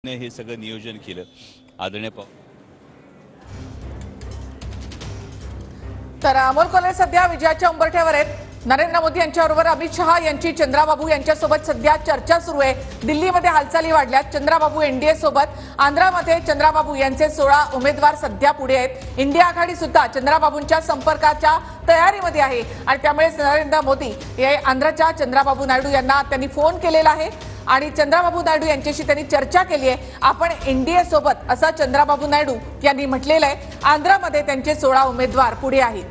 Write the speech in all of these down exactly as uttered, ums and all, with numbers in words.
ने हे सगळं नियोजन केलं आदरणीय पा तर अमोल कोल्हे सध्या विजयाच्या उंबरठ्यावर आहेत। नरेंद्र मोदी यांच्याबरोबर अमित शहा यांची चंद्राबाबू यांच्यासोबत सध्या चर्चा सुरू आहे। दिल्लीमध्ये हालचाली वाढल्यात। चंद्राबाबू एनडीए सोबत, आंध्रामध्ये चंद्राबाबू यांचे सोळा उमेदवार सध्या पुढे आहेत। इंडिया आघाडी सुद्धा चंद्राबाबूंच्या संपर्काच्या तयारीमध्ये आहे आणि त्यामुळे नरेंद्र मोदी हे आंध्रच्या चंद्राबाबू नायडू यांना त्यांनी फोन केलेला आहे आणि चंद्राबाबू नायडू यांच्याशी त्यांनी चर्चा केली आहे। आपण एनडीए सोबत असा चंद्राबाबू नायडू यांनी म्हटलेलं आहे। आंध्रमध्ये त्यांचे सोळा उमेदवार पुढे आहेत।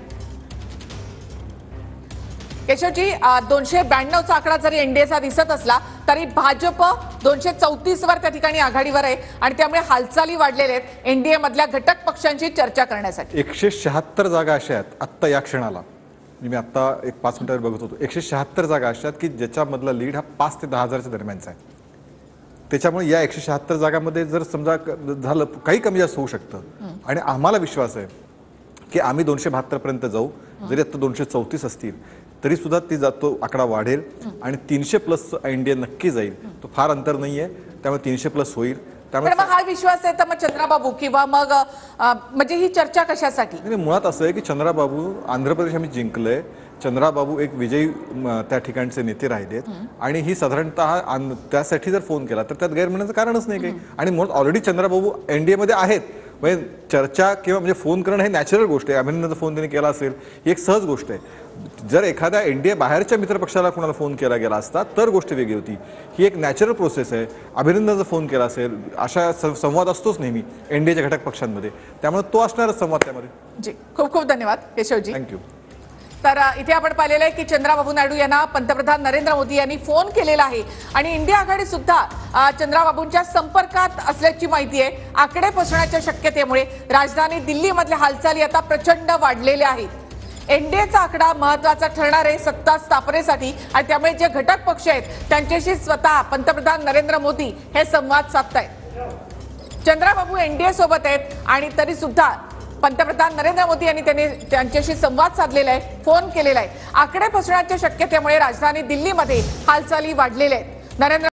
केशवजी, दोनशे ब्याण्णवचा आकडा जरी एनडीएचा दिसत असला तरी भाजप दोनशे चौतीस वर त्या ठिकाणी आघाडीवर आहे आणि त्यामुळे हालचाली वाढलेल्या आहेत एनडीए मधल्या घटक पक्षांची चर्चा करण्यासाठी। एकशे शहात्तर जागा अशा आहेत आत्ता या क्षणाला, मी आता एक पाच मिनिटावर बघत होतो, एकशे शहात्तर जागा अशा आहेत की ज्याच्यामधला लीड हा पाच ते दहा हजारच्या दरम्यानचा आहे। त्याच्यामुळे या एकशे शहात्तर जागांमध्ये जर समजा झालं काही कमी जास्त होऊ शकतं आणि आम्हाला विश्वास आहे की आम्ही दोनशे बहात्तर पर्यंत जाऊ। जरी आता दोनशे चौतीस असतील तरी सुद्धा ती जातो आकडा वाढेल आणि तीनशे प्लस एनडीए नक्की जाईल। तो फार अंतर नाहीये, त्यामुळे तीनशे प्लस होईल। त्यामुळे मग हा विश्वास आहे तर मग चंद्राबाबू किंवा मग म्हणजे ही चर्चा कशासाठी? नाही, मुळात असं आहे की चंद्राबाबू आंध्र प्रदेश आम्ही जिंकलंय। चंद्राबाबू एक विजयी त्या ठिकाणचे नेते राहिलेत आणि ही साधारणतः त्यासाठी जर फोन केला तर त्यात गैर म्हणण्याचं कारणच नाही काही। आणि मुळात ऑलरेडी चंद्राबाबू एनडीए मध्ये आहेत, म्हणजे चर्चा किंवा म्हणजे फोन करणं हे नॅचरल गोष्ट आहे। अभिनंदनचा फोन त्यांनी केला असेल ही एक सहज गोष्ट आहे। जर एखाद्या एनडीए बाहेरच्या मित्रपक्षाला कोणाला फोन केला गेला असता तर गोष्ट वेगळी होती। ही एक नॅचरल प्रोसेस आहे। अभिनंदनचा फोन केला असेल, अशा संवाद असतोच नेहमी एनडीएच्या घटक पक्षांमध्ये, त्यामुळे तो असणारच संवाद त्यामध्ये। जी, खूप खूप धन्यवाद केशवजी। थँक्यू। तर इथे आपण पाहिलेलं आहे की चंद्राबाबू नायडू यांना पंतप्रधान नरेंद्र मोदी यांनी फोन केलेला आहे आणि इंडिया आघाडी सुद्धा चंद्राबाबूंच्या संपर्कात असल्याची माहिती आहे। आकडे पसरण्याच्या शक्यतेमुळे राजधानी दिल्लीमधल्या हालचाली आता प्रचंड वाढलेल्या आहेत। एनडीएचा आकडा महत्त्वाचा ठरणार आहे सत्ता स्थापनेसाठी आणि त्यामुळे जे घटक पक्ष आहेत त्यांच्याशी स्वतः पंतप्रधान नरेंद्र मोदी हे संवाद साधतायत। चंद्राबाबू एनडीए सोबत आहेत आणि तरी सुद्धा पंतप्रधान नरेंद्र मोदी यांनी त्यांनी त्यांच्याशी संवाद साधलेला आहे, फोन केलेला आहे। आकडे पसरण्याच्या शक्यतेमुळे राजधानी दिल्लीमध्ये हालचाली वाढलेल्या आहेत। नरेंद्र